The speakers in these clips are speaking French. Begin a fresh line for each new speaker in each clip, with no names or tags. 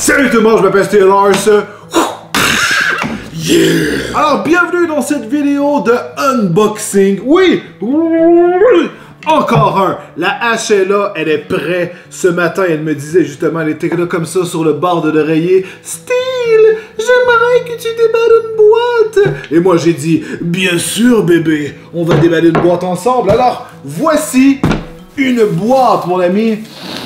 Salut tout le monde, je m'appelle Steve Lars. Yeah! Alors, bienvenue dans cette vidéo de unboxing. Oui! Encore un! La hache est là, elle est prête. Ce matin, elle me disait justement, elle était là comme ça sur le bord de l'oreiller. Steve, j'aimerais que tu déballes une boîte. Et moi, j'ai dit, bien sûr, bébé, on va déballer une boîte ensemble. Alors, voici une boîte, mon ami.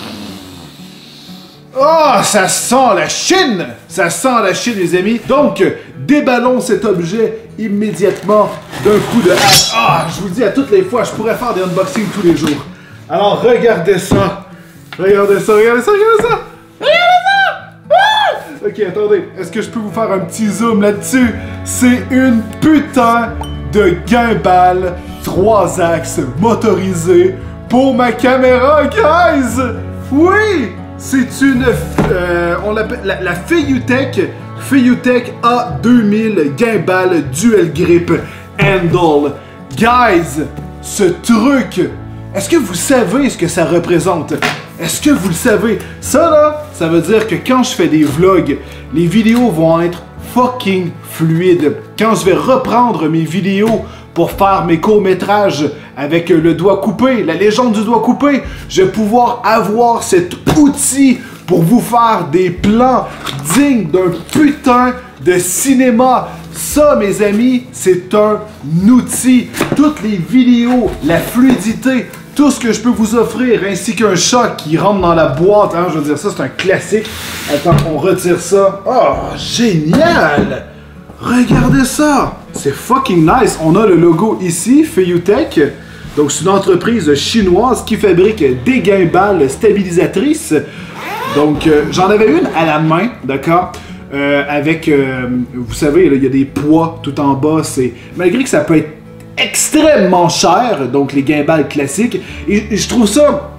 Oh, ça sent la Chine! Ça sent la Chine, les amis. Donc, déballons cet objet immédiatement d'un coup de hache. Ah, je vous dis à toutes les fois, je pourrais faire des unboxings tous les jours. Alors, regardez ça. Regardez ça, regardez ça, regardez ça. Regardez ça! Ah! Ok, attendez. Est-ce que je peux vous faire un petit zoom là-dessus? C'est une putain de gimbal 3 axes motorisé pour ma caméra, guys! Oui! C'est une, on l'appelle la Feiyutech A2000 Gimbal Dual Grip Handle. Guys, ce truc, est-ce que vous savez ce que ça représente? Est-ce que vous le savez? Ça là, ça veut dire que quand je fais des vlogs, les vidéos vont être fucking fluides. Quand je vais reprendre mes vidéos pour faire mes courts-métrages avec le doigt coupé, la légende du doigt coupé, je vais pouvoir avoir cet outil pour vous faire des plans dignes d'un putain de cinéma. Ça, mes amis, c'est un outil. Toutes les vidéos, la fluidité, tout ce que je peux vous offrir, ainsi qu'un choc qui rentre dans la boîte, hein, je veux dire, ça c'est un classique. Attends, on retire ça. Oh, génial! Regardez ça! C'est fucking nice. On a le logo ici, Feiyutech. Donc, c'est une entreprise chinoise qui fabrique des gimbals stabilisatrices. Donc, j'en avais une à la main, d'accord? Avec, vous savez, il y a des poids tout en bas. Malgré que ça peut être extrêmement cher, donc les gimbals classiques. Et je trouve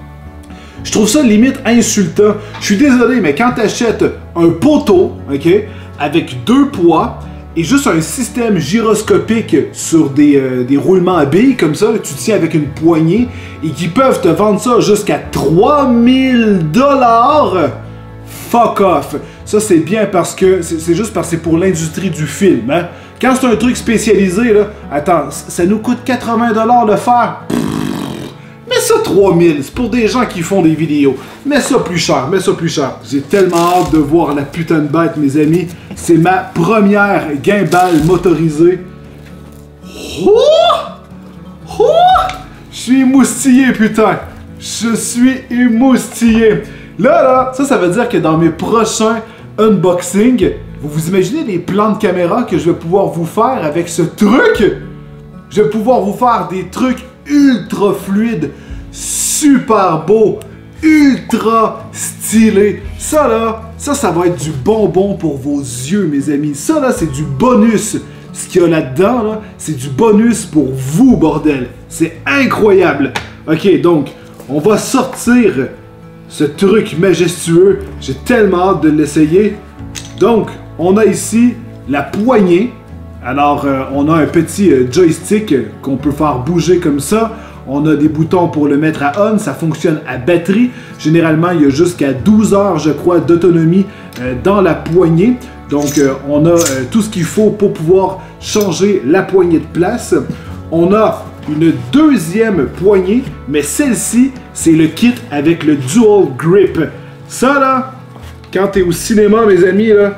ça limite insultant. Je suis désolé, mais quand tu achètes un poteau, ok, avec 2 poids, et juste un système gyroscopique sur des roulements à billes comme ça, tu tiens avec une poignée, et qui peuvent te vendre ça jusqu'à 3000 $, fuck off. Ça c'est bien parce que, c'est juste parce que c'est pour l'industrie du film, hein. Quand c'est un truc spécialisé, là, attends, ça nous coûte 80 $ le faire. Mets ça 3000, c'est pour des gens qui font des vidéos. Mets ça plus cher, mets ça plus cher. J'ai tellement hâte de voir la putain de bête, mes amis. C'est ma première gimbal motorisée. Oh! Oh! Je suis émoustillé, putain. Je suis émoustillé. Là, ça veut dire que dans mes prochains unboxings, vous imaginez les plans de caméra que je vais pouvoir vous faire avec ce truc? Je vais pouvoir vous faire des trucs ultra fluide, super beau, ultra stylé. Ça là, ça va être du bonbon pour vos yeux, mes amis. Ça là, c'est du bonus. Ce qu'il y a là-dedans, là, c'est du bonus pour vous, bordel. C'est incroyable. Ok, donc, on va sortir ce truc majestueux. J'ai tellement hâte de l'essayer. Donc, on a ici la poignée. Alors, on a un petit joystick qu'on peut faire bouger comme ça. On a des boutons pour le mettre à on. Ça fonctionne à batterie. Généralement, il y a jusqu'à 12 heures, je crois, d'autonomie dans la poignée. Donc, on a tout ce qu'il faut pour pouvoir changer la poignée de place. On a une deuxième poignée, mais celle-ci, c'est le kit avec le dual grip. Ça, là, quand t'es au cinéma, mes amis, là,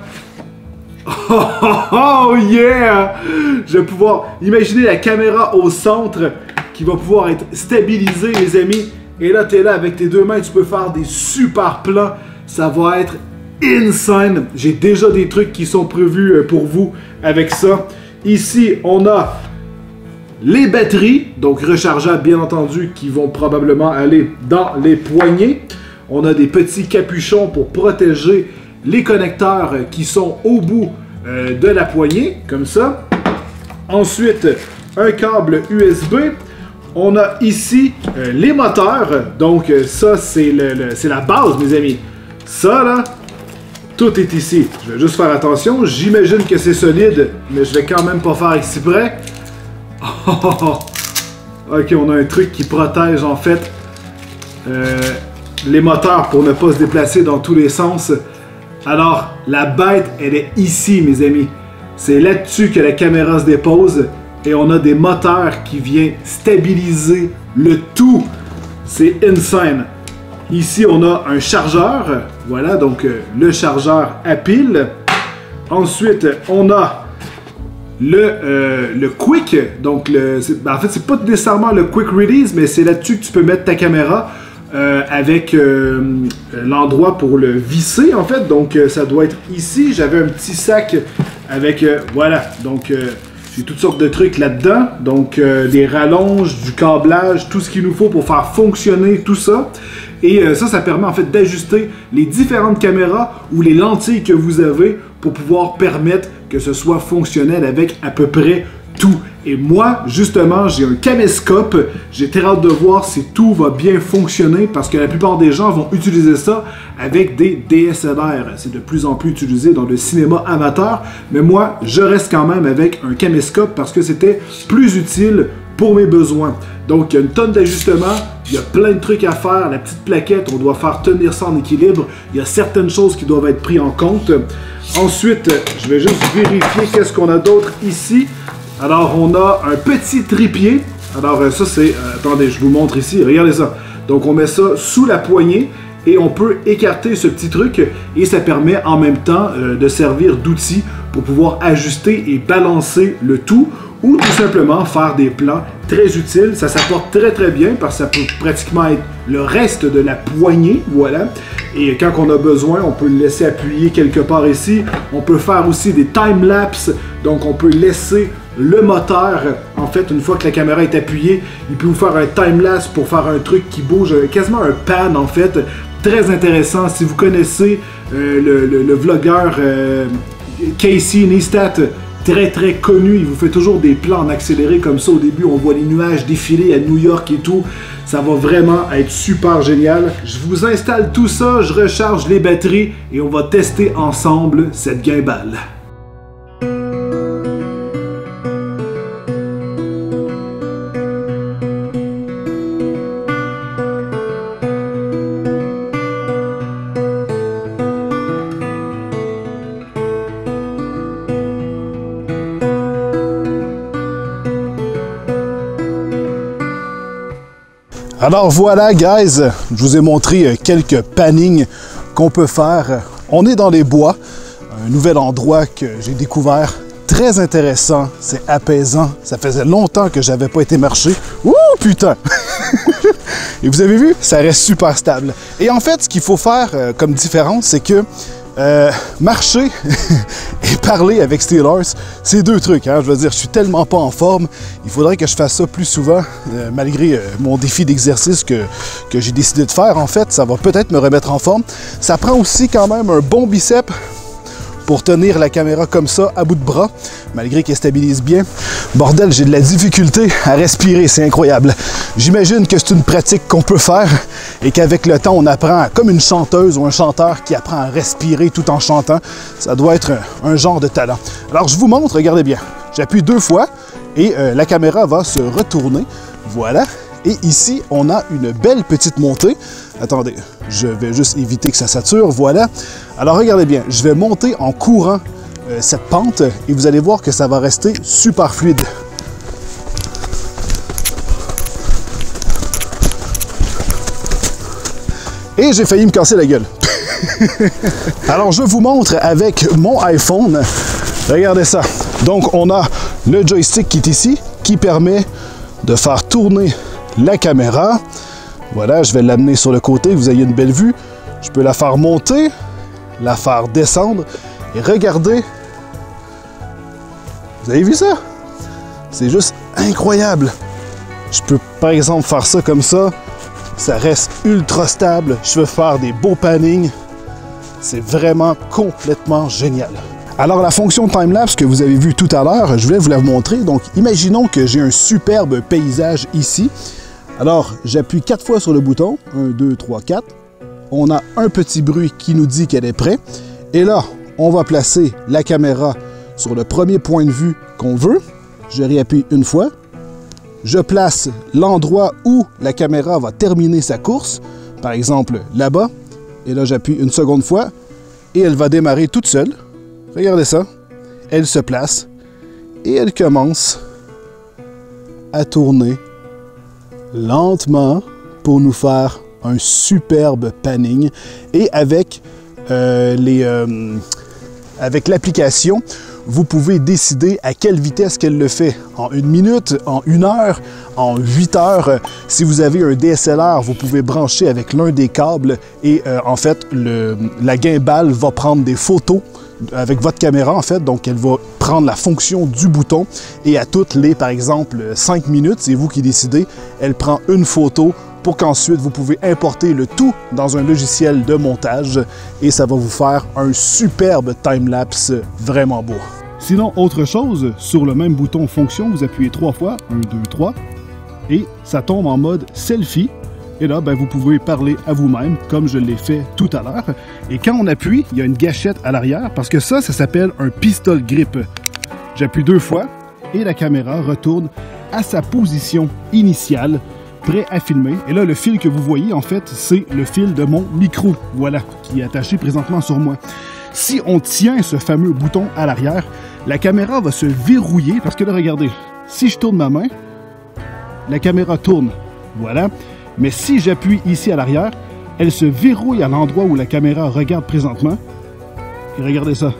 oh yeah! Je vais pouvoir imaginer la caméra au centre qui va pouvoir être stabilisée, les amis. Et là, tu es là avec tes 2 mains, tu peux faire des super plans. Ça va être insane. J'ai déjà des trucs qui sont prévus pour vous avec ça. Ici, on a les batteries, donc rechargeables bien entendu, qui vont probablement aller dans les poignées. On a des petits capuchons pour protéger les connecteurs qui sont au bout de la poignée, comme ça. Ensuite, un câble USB. On a ici les moteurs. Donc ça, c'est la base, mes amis. Ça, là, tout est ici. Je vais juste faire attention. J'imagine que c'est solide, mais je vais quand même pas faire exprès. Ok, on a un truc qui protège, en fait, les moteurs pour ne pas se déplacer dans tous les sens. Alors, la bête, elle est ici, mes amis. C'est là-dessus que la caméra se dépose et on a des moteurs qui viennent stabiliser le tout. C'est insane. Ici, on a un chargeur. Voilà, donc le chargeur à pile. Ensuite, on a le quick. Donc, en fait, c'est pas nécessairement le quick release, mais c'est là-dessus que tu peux mettre ta caméra avec l'endroit pour le visser, en fait. Donc, ça doit être ici. J'avais un petit sac avec, voilà, donc j'ai toutes sortes de trucs là-dedans. Donc, des rallonges, du câblage, tout ce qu'il nous faut pour faire fonctionner tout ça. Et ça permet en fait d'ajuster les différentes caméras ou les lentilles que vous avez pour pouvoir permettre que ce soit fonctionnel avec à peu près tout. Et moi, justement, j'ai un caméscope. J'ai très hâte de voir si tout va bien fonctionner parce que la plupart des gens vont utiliser ça avec des DSLR. C'est de plus en plus utilisé dans le cinéma amateur. Mais moi, je reste quand même avec un caméscope parce que c'était plus utile pour mes besoins. Donc, il y a une tonne d'ajustements. Il y a plein de trucs à faire. La petite plaquette, on doit faire tenir ça en équilibre. Il y a certaines choses qui doivent être prises en compte. Ensuite, je vais juste vérifier qu'est-ce qu'on a d'autre ici. Alors, on a un petit trépied. Alors, ça, c'est... attendez, je vous montre ici. Regardez ça. Donc, on met ça sous la poignée et on peut écarter ce petit truc et ça permet en même temps de servir d'outil pour pouvoir ajuster et balancer le tout ou tout simplement faire des plans très utiles. Ça s'apporte très très bien parce que ça peut pratiquement être le reste de la poignée, voilà. Et quand on a besoin, on peut le laisser appuyer quelque part ici. On peut faire aussi des time-lapse, donc on peut laisser le moteur, en fait, une fois que la caméra est appuyée, il peut vous faire un time-lapse pour faire un truc qui bouge, quasiment un pan en fait. Très intéressant. Si vous connaissez le vlogueur Casey Neistat, très très connu, il vous fait toujours des plans en accéléré comme ça. Au début, on voit les nuages défiler à New York et tout. Ça va vraiment être super génial. Je vous installe tout ça, je recharge les batteries et on va tester ensemble cette gimbal. Alors voilà, guys, je vous ai montré quelques pannings qu'on peut faire. On est dans les bois, un nouvel endroit que j'ai découvert, très intéressant, c'est apaisant. Ça faisait longtemps que j'avais pas été marcher. Ouh, putain! Et vous avez vu, ça reste super stable. Et en fait, ce qu'il faut faire comme différence, c'est que marcher et parler avec Steelers, c'est deux trucs. Hein? Je veux dire, je suis tellement pas en forme. Il faudrait que je fasse ça plus souvent, malgré mon défi d'exercice que j'ai décidé de faire. En fait, ça va peut-être me remettre en forme. Ça prend aussi quand même un bon biceps pour tenir la caméra comme ça, à bout de bras, malgré qu'elle stabilise bien. Bordel, j'ai de la difficulté à respirer, c'est incroyable. J'imagine que c'est une pratique qu'on peut faire et qu'avec le temps, on apprend, comme une chanteuse ou un chanteur qui apprend à respirer tout en chantant. Ça doit être un genre de talent. Alors, je vous montre, regardez bien. J'appuie 2 fois et la caméra va se retourner. Voilà. Et ici, on a une belle petite montée. Attendez, je vais juste éviter que ça sature. Voilà. Alors, regardez bien, je vais monter en courant cette pente et vous allez voir que ça va rester super fluide. Et j'ai failli me casser la gueule. Alors, je vous montre avec mon iPhone. Regardez ça. Donc, on a le joystick qui est ici, qui permet de faire tourner la caméra. Voilà, je vais l'amener sur le côté, que vous ayez une belle vue. Je peux la faire monter, la faire descendre. Et regardez. Vous avez vu ça? C'est juste incroyable. Je peux par exemple faire ça comme ça. Ça reste ultra stable. Je peux faire des beaux pannings. C'est vraiment complètement génial. Alors la fonction time-lapse que vous avez vue tout à l'heure, je voulais vous la montrer. Donc imaginons que j'ai un superbe paysage ici. Alors j'appuie 4 fois sur le bouton. 1, 2, 3, 4. On a un petit bruit qui nous dit qu'elle est prête. Et là, on va placer la caméra sur le premier point de vue qu'on veut. Je réappuie une fois. Je place l'endroit où la caméra va terminer sa course. Par exemple, là-bas. Et là, j'appuie une seconde fois. et elle va démarrer toute seule. Regardez ça. Elle se place et elle commence à tourner lentement pour nous faire un superbe panning. Et avec avec l'application, vous pouvez décider à quelle vitesse qu'elle le fait. En 1 minute, en 1 heure, en 8 heures. Si vous avez un DSLR, vous pouvez brancher avec l'un des câbles et en fait, la gimbal va prendre des photos avec votre caméra en fait. Donc, elle va prendre la fonction du bouton et à toutes les, par exemple, 5 minutes, c'est vous qui décidez, elle prend une photo pour qu'ensuite vous pouvez importer le tout dans un logiciel de montage et ça va vous faire un superbe time-lapse vraiment beau. Sinon, autre chose, sur le même bouton fonction, vous appuyez 3 fois, 1, 2, 3, et ça tombe en mode selfie. Et là, ben, vous pouvez parler à vous-même, comme je l'ai fait tout à l'heure. Et quand on appuie, il y a une gâchette à l'arrière, parce que ça s'appelle un pistol grip. J'appuie 2 fois, et la caméra retourne à sa position initiale, prêt à filmer. Et là, le fil que vous voyez, en fait, c'est le fil de mon micro, voilà, qui est attaché présentement sur moi. Si on tient ce fameux bouton à l'arrière, la caméra va se verrouiller, parce que là, regardez, si je tourne ma main, la caméra tourne, voilà. Mais si j'appuie ici à l'arrière, elle se verrouille à l'endroit où la caméra regarde présentement. Et regardez ça.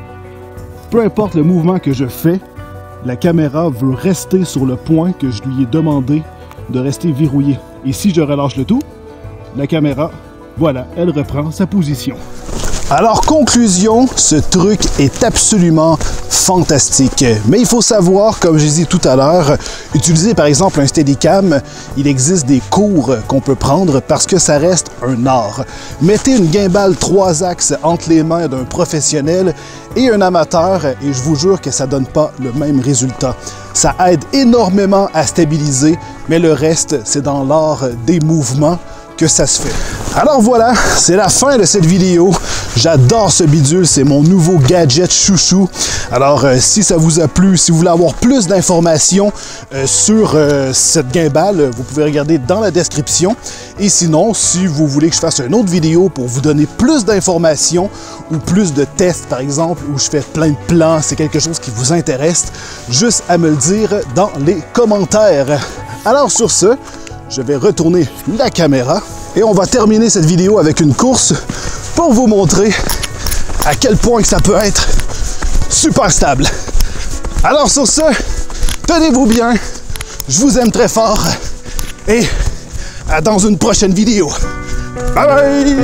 Peu importe le mouvement que je fais, la caméra veut rester sur le point que je lui ai demandé de rester verrouillée. Et si je relâche le tout, la caméra, voilà, elle reprend sa position. Alors, conclusion, ce truc est absolument fantastique. Mais il faut savoir, comme je disais tout à l'heure, utiliser par exemple un Steadicam, il existe des cours qu'on peut prendre parce que ça reste un art. Mettez une gimbal 3 axes entre les mains d'un professionnel et un amateur et je vous jure que ça donne pas le même résultat. Ça aide énormément à stabiliser, mais le reste, c'est dans l'art des mouvements que ça se fait. Alors voilà, c'est la fin de cette vidéo. J'adore ce bidule, c'est mon nouveau gadget chouchou. Alors si ça vous a plu, si vous voulez avoir plus d'informations sur cette gimbal, vous pouvez regarder dans la description. Et sinon, si vous voulez que je fasse une autre vidéo pour vous donner plus d'informations ou plus de tests par exemple, où je fais plein de plans, c'est quelque chose qui vous intéresse, juste à me le dire dans les commentaires. Alors sur ce, je vais retourner la caméra et on va terminer cette vidéo avec une course pour vous montrer à quel point que ça peut être super stable. Alors sur ce, tenez-vous bien, je vous aime très fort et à dans une prochaine vidéo. Bye bye!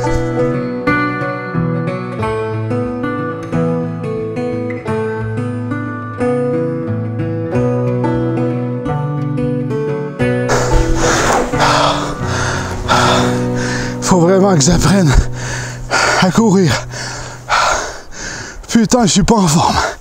Faut vraiment que j'apprenne à courir. Putain, je suis pas en forme.